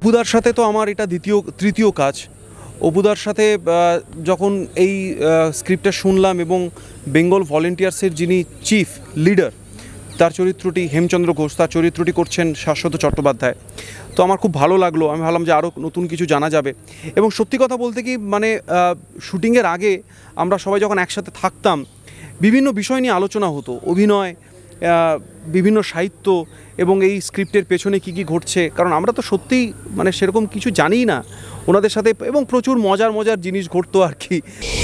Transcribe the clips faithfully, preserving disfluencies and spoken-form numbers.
অপুদার সাথে তো আমার এটা দ্বিতীয় তৃতীয় কাজ। অপুদার সাথে যখন এই স্ক্রিপ্টটা শুনলাম এবং বেঙ্গল ভলেন্টিয়ার্সের যিনি চিফ লিডার তার চরিত্রটি হেমচন্দ্র ঘোষ, তার চরিত্রটি করছেন শাশ্বত চট্টোপাধ্যায়, তো আমার খুব ভালো লাগলো। আমি ভাবলাম যে আরও নতুন কিছু জানা যাবে। এবং সত্যি কথা বলতে কি মানে শুটিংয়ের আগে আমরা সবাই যখন একসাথে থাকতাম বিভিন্ন বিষয় নিয়ে আলোচনা হতো, অভিনয়, বিভিন্ন সাহিত্য এবং এই স্ক্রিপ্টের পেছনে কী কী ঘটছে, কারণ আমরা তো সত্যিই মানে সেরকম কিছু জানিই না ওনাদের সাথে, এবং প্রচুর মজার মজার জিনিস ঘটতো আর কি।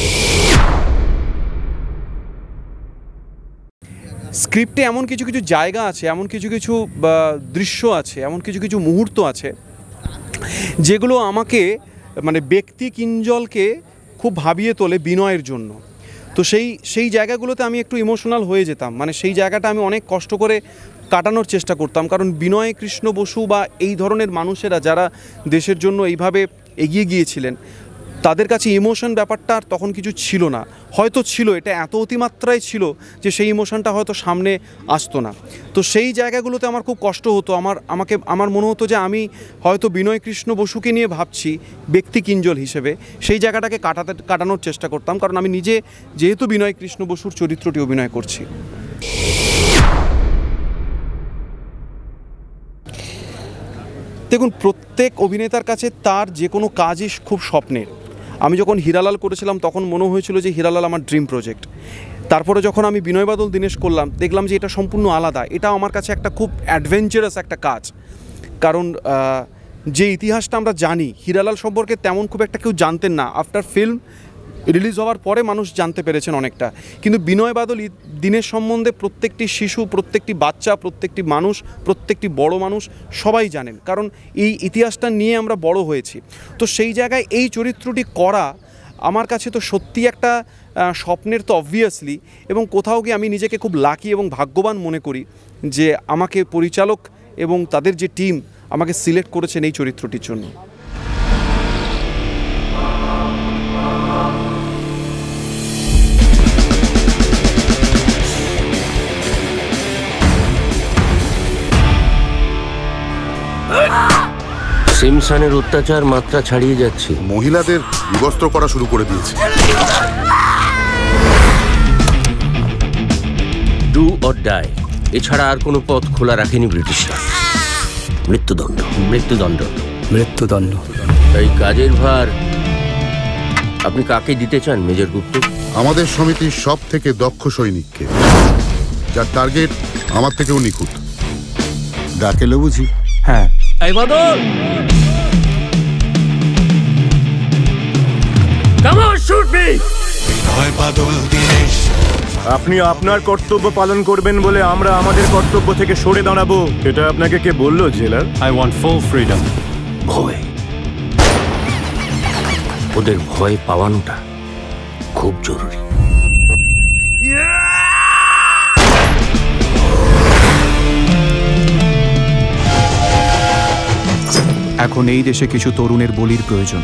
স্ক্রিপ্টে এমন কিছু কিছু জায়গা আছে, এমন কিছু কিছু দৃশ্য আছে, এমন কিছু কিছু মুহূর্ত আছে যেগুলো আমাকে মানে ব্যক্তি কিঞ্জলকে খুব ভাবিয়ে তোলে বিনয়ের জন্য। তো সেই সেই জায়গাগুলোতে আমি একটু ইমোশনাল হয়ে যেতাম, মানে সেই জায়গাটা আমি অনেক কষ্ট করে কাটানোর চেষ্টা করতাম, কারণ বিনয় কৃষ্ণ বসু বা এই ধরনের মানুষেরা যারা দেশের জন্য এইভাবে এগিয়ে গিয়েছিলেন তাদের কাছে ইমোশন ব্যাপারটা আর তখন কিছু ছিল না, হয়তো ছিল, এটা এত অতিমাত্রায় ছিল যে সেই ইমোশনটা হয়তো সামনে আসতো না। তো সেই জায়গাগুলোতে আমার খুব কষ্ট হতো, আমার আমাকে আমার মনে হতো যে আমি হয়তো বিনয় কৃষ্ণ বসুকে নিয়ে ভাবছি ব্যক্তি কিঞ্জল হিসেবে, সেই জায়গাটাকে কাটাতে কাটানোর চেষ্টা করতাম, কারণ আমি নিজে যেহেতু বিনয় কৃষ্ণ বসুর চরিত্রটি অভিনয় করছি। দেখুন, প্রত্যেক অভিনেতার কাছে তার যে কোনো কাজই খুব স্বপ্নের। আমি যখন হীরালাল করেছিলাম তখন মনে হয়েছিল যে হীরালাল আমার ড্রিম প্রজেক্ট। তারপরে যখন আমি বিনয় বাদল দীনেশ করলাম দেখলাম যে এটা সম্পূর্ণ আলাদা, এটা আমার কাছে একটা খুব অ্যাডভেঞ্চারাস একটা কাজ, কারণ যে ইতিহাসটা আমরা জানি হীরালাল সম্পর্কে তেমন খুব একটা কেউ জানতেন না, আফটার ফিল্ম রিলিজ হওয়ার পরে মানুষ জানতে পেরেছেন অনেকটা, কিন্তু বিনয় বাদল দীনেশ সম্বন্ধে প্রত্যেকটি শিশু, প্রত্যেকটি বাচ্চা, প্রত্যেকটি মানুষ, প্রত্যেকটি বড় মানুষ সবাই জানেন, কারণ এই ইতিহাসটা নিয়ে আমরা বড় হয়েছি। তো সেই জায়গায় এই চরিত্রটি করা আমার কাছে তো সত্যি একটা স্বপ্নের তো অবভিয়াসলি, এবং কোথাও গিয়ে আমি নিজেকে খুব লাকি এবং ভাগ্যবান মনে করি যে আমাকে পরিচালক এবং তাদের যে টিম আমাকে সিলেক্ট করেছেন এই চরিত্রটির জন্য। সিমসানের অত্যাচার মাত্রা ছাড়িয়ে যাচ্ছে, মহিলাদের বিবস্ত্র করা শুরু করে দিয়েছে। ডু অর ডাই, এছাড়া আর কোনো পথ খোলা রাখেনি ব্রিটিশরা। মৃত্যুদণ্ড, মৃত্যুদণ্ড, মৃত্যুদণ্ড। এই কাজের ভার আপনি কাকে দিতে চান মেজর গুপ্ত? আমাদের সমিতির সব থেকে দক্ষ সৈনিককে, যার টার্গেট আমার থেকেও নিখুঁত। ডাকেলো বুঝি? হ্যাঁ। এই বাদল, বিনয় বাদল দীনেশ, আপনি আপনার কর্তব্য পালন করবেন বলে আমরা আমাদের কর্তব্য থেকে সরে দাঁড়াবো, এটা আপনাকে কে বললো jailer? I want full freedom. ভয়, ওদের ভয় পাওয়ানোটা খুব জরুরি। এখন এই দেশে কিছু তরুণের বলির প্রয়োজন।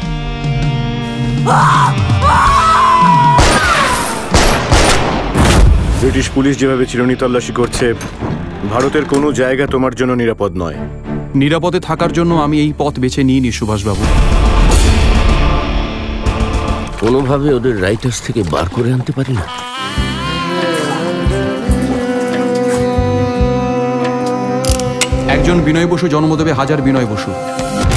ব্রিটিশ পুলিশ যেভাবে চিরুনি তল্লাশি করছে, ভারতের কোনো জায়গা তোমার জন্য নিরাপদ নয়। নিরাপদে থাকার জন্য আমি এই পথ বেছে নিইনি সুভাষবাবু। কোনোভাবে ওদের রাইটার্স থেকে বার করে আনতে পারি না? একজন বিনয় বসু জন্ম দেবে হাজার বিনয় বসু।